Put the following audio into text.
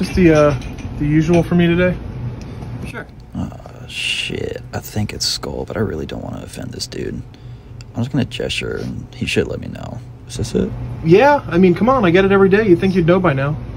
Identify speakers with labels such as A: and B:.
A: Just the usual for me today?
B: Sure.
C: Shit. I think it's Skull, but I really don't want to offend this dude. I'm just gonna gesture, and he should let me know. Is this it?
A: Yeah, I mean, come on, I get it every day. You'd think you'd know by now.